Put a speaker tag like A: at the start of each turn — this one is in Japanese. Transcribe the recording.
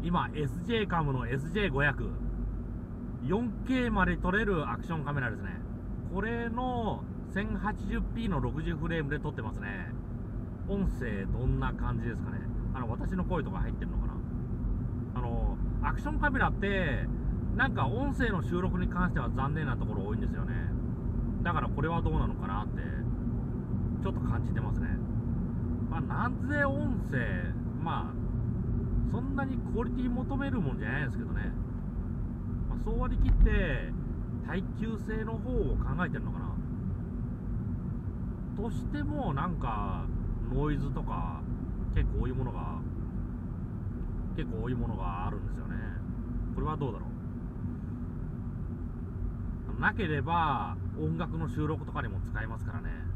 A: 今 SJ カムの SJ500 4K まで撮れるアクションカメラですね。これの 1080p の60フレームで撮ってますね。音声どんな感じですかね。私の声とか入ってるのかな。アクションカメラってなんか音声の収録に関しては残念なところ多いんですよね。だからこれはどうなのかなってちょっと感じてますね。なぜ音声、そんなにクオリティ求めるもんじゃないんですけどね。そう割り切って耐久性の方を考えてるのかな。としてもなんかノイズとか結構多いものがあるんですよね。これはどうだろう。なければ音楽の収録とかにも使えますからね。